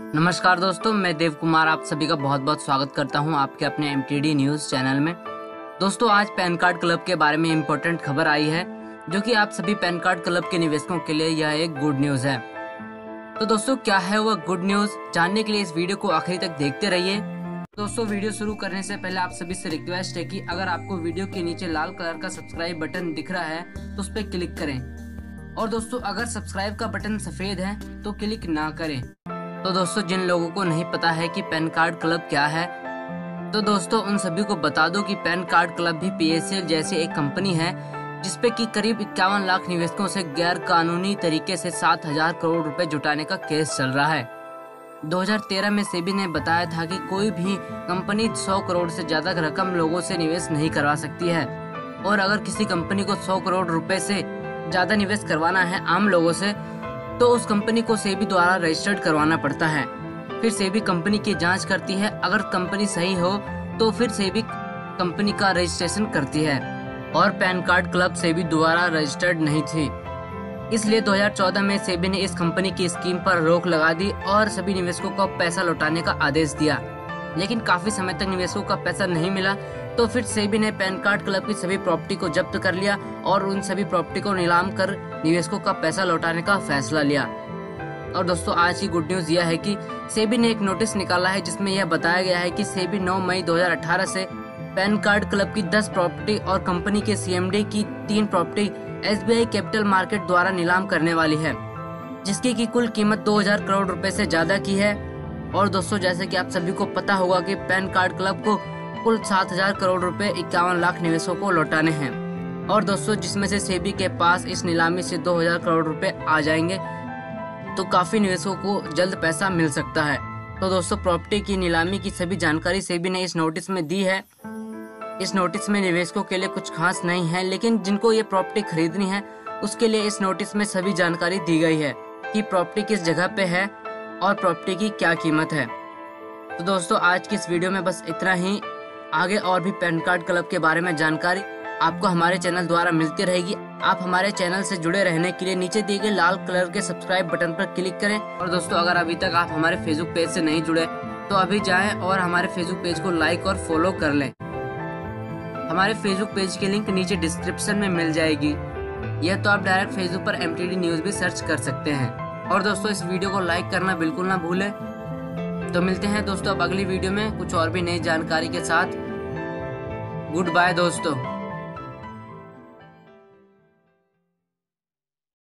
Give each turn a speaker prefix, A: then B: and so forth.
A: नमस्कार दोस्तों, मैं देव कुमार आप सभी का बहुत बहुत स्वागत करता हूं आपके अपने एमटीडी न्यूज चैनल में। दोस्तों, आज पैन कार्ड क्लब के बारे में इम्पोर्टेंट खबर आई है जो कि आप सभी पैन कार्ड क्लब के निवेशकों के लिए यह एक गुड न्यूज है। तो दोस्तों, क्या है वह गुड न्यूज, जानने के लिए इस वीडियो को आखिरी तक देखते रहिए। दोस्तों, वीडियो शुरू करने से पहले आप सभी से रिक्वेस्ट है कि अगर आपको वीडियो के नीचे लाल कलर का सब्सक्राइब बटन दिख रहा है तो उस पर क्लिक करें, और दोस्तों अगर सब्सक्राइब का बटन सफेद है तो क्लिक ना करें। तो दोस्तों, जिन लोगों को नहीं पता है कि पैन कार्ड क्लब क्या है, तो दोस्तों उन सभी को बता दो कि पैन कार्ड क्लब भी पीएसएल जैसी एक कंपनी है जिसपे कि करीब 51 लाख निवेशकों से गैर कानूनी तरीके से 7,000 करोड़ रुपए जुटाने का केस चल रहा है। 2013 में सेबी ने बताया था कि कोई भी कंपनी 100 करोड़ से ज्यादा रकम लोगों से निवेश नहीं करवा सकती है, और अगर किसी कंपनी को 100 करोड़ रुपए से ज्यादा निवेश करवाना है आम लोगों से तो उस कंपनी को सेबी द्वारा रजिस्टर्ड करवाना पड़ता है। फिर सेबी कंपनी की जांच करती है, अगर कंपनी सही हो तो फिर सेबी कंपनी का रजिस्ट्रेशन करती है, और पैन कार्ड क्लब सेबी द्वारा रजिस्टर्ड नहीं थी, इसलिए 2014 में सेबी ने इस कंपनी की स्कीम पर रोक लगा दी और सभी निवेशकों को पैसा लौटाने का आदेश दिया। लेकिन काफी समय तक निवेशकों का पैसा नहीं मिला, तो फिर सेबी ने पैन कार्ड क्लब की सभी प्रॉपर्टी को जब्त कर लिया और उन सभी प्रॉपर्टी को नीलाम कर निवेशकों का पैसा लौटाने का फैसला लिया। और दोस्तों, आज की गुड न्यूज यह है कि सेबी ने एक नोटिस निकाला है जिसमें यह बताया गया है कि सेबी 9 मई 2018 से पैन कार्ड क्लब की 10 प्रॉपर्टी और कंपनी के सीएमडी की 3 प्रॉपर्टी एसबीआई कैपिटल मार्केट द्वारा नीलाम करने वाली है, जिसकी की कुल कीमत 2000 करोड़ रुपए से ज्यादा की है। और दोस्तों, जैसे कि आप सभी को पता होगा कि पैन कार्ड क्लब को कुल 7,000 करोड़ रुपए 51 लाख निवेशकों को लौटाने हैं, और दोस्तों जिसमें से सेबी के पास इस नीलामी से 2000 करोड़ रुपए आ जाएंगे, तो काफी निवेशकों को जल्द पैसा मिल सकता है। तो दोस्तों, प्रॉपर्टी की नीलामी की सभी जानकारी सेबी ने इस नोटिस में दी है। इस नोटिस में निवेशकों के लिए कुछ खास नहीं है, लेकिन जिनको ये प्रॉपर्टी खरीदनी है उसके लिए इस नोटिस में सभी जानकारी दी गई है कि प्रॉपर्टी किस जगह पे है और प्रॉपर्टी की क्या कीमत है। तो दोस्तों, आज की इस वीडियो में बस इतना ही। आगे और भी पैन कार्ड क्लब के बारे में जानकारी आपको हमारे चैनल द्वारा मिलती रहेगी। आप हमारे चैनल से जुड़े रहने के लिए नीचे दिए गए लाल कलर के सब्सक्राइब बटन पर क्लिक करें। और दोस्तों, अगर अभी तक आप हमारे फेसबुक पेज से नहीं जुड़े तो अभी जाएं और हमारे फेसबुक पेज को लाइक और फॉलो कर लें। हमारे फेसबुक पेज की लिंक नीचे डिस्क्रिप्शन में मिल जाएगी, यह तो आप डायरेक्ट फेसबुक पर एमटीडी न्यूज भी सर्च कर सकते हैं। और दोस्तों, इस वीडियो को लाइक करना बिल्कुल ना भूलें। तो मिलते हैं दोस्तों अब अगली वीडियो में कुछ और भी नई जानकारी के साथ। गुड बाय दोस्तों।